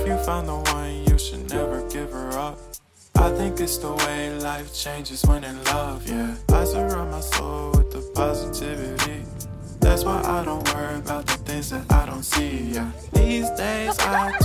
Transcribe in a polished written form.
If you found the one, you should never give her up. I think it's the way life changes when in love, yeah. I surround my soul with the positivity. That's why I don't worry about the things that I don't see, yeah. These days I